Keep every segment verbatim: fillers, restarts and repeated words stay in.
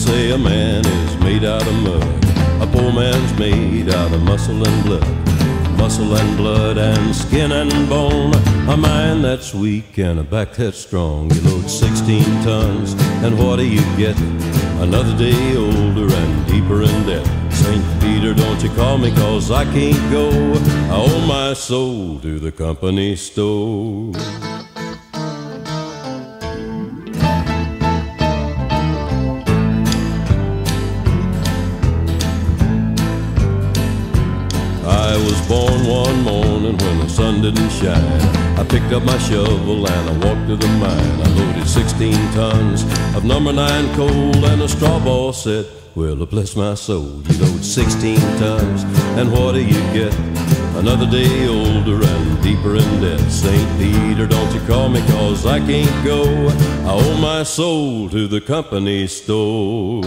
say a man is made out of mud. A poor man's made out of muscle and blood. Muscle and blood and skin and bone. A mind that's weak and a back that's strong. You load sixteen tons, and what do you get? Another day older and deeper in debt. Saint Peter, don't you call me, 'cause I can't go. I owe my soul to the company store. I was born one morning when the sun didn't shine. I picked up my shovel and I walked to the mine. I loaded sixteen tons of number nine coal, and a straw ball said, well, bless my soul. You load sixteen tons, and what do you get? Another day older and deeper in debt. Saint Peter, don't you call me, 'cause I can't go. I owe my soul to the company store.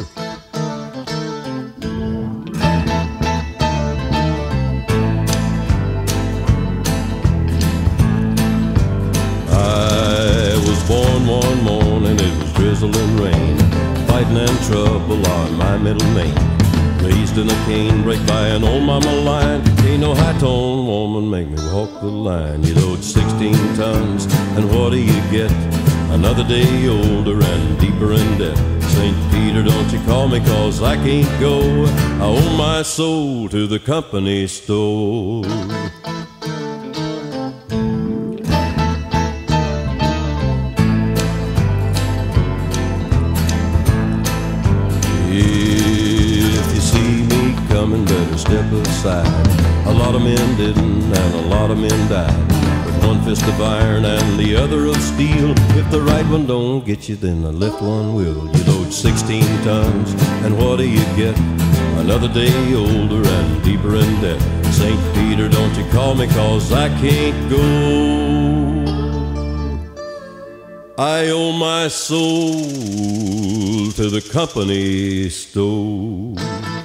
Born one morning, it was drizzling rain. Fighting and trouble are my middle name. Raised in a cane break by an old mama line. Ain't no high-tone woman make me walk the line. You load sixteen tons, and what do you get? Another day older and deeper in debt. Saint Peter, don't you call me, 'cause I can't go. I owe my soul to the company store. If you see me coming, better step aside. A lot of men didn't, and a lot of men died. With one fist of iron and the other of steel. If the right one don't get you, then the left one will. You load sixteen tons, and what do you get? Another day older and deeper in debt. Saint Peter, don't you call me, 'cause I can't go. I owe my soul to the company store.